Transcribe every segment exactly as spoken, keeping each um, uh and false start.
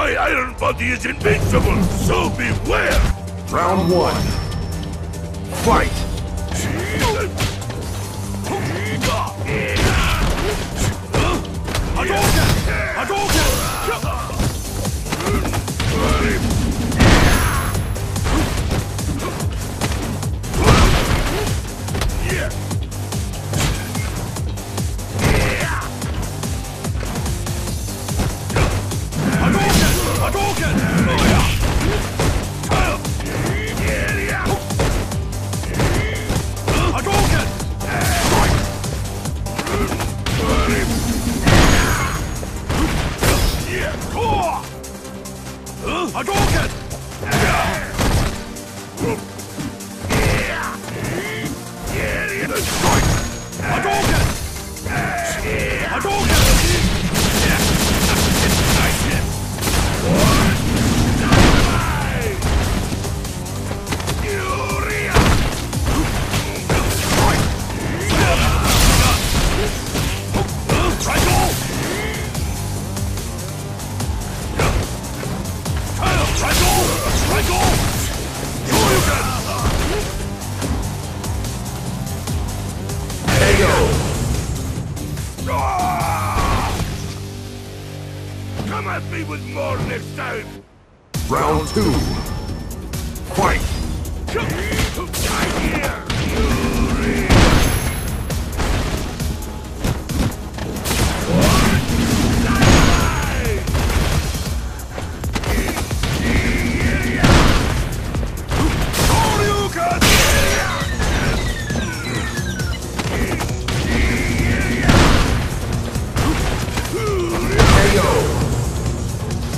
My iron body is invincible, so beware! Round one. Fight! Hadouken! Hadouken! Hadouken! Hadouken! Hadouken! Come at me with more next time! Round two. Fight! Die here, Yuri!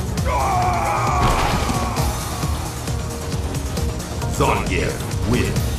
Zangief wins.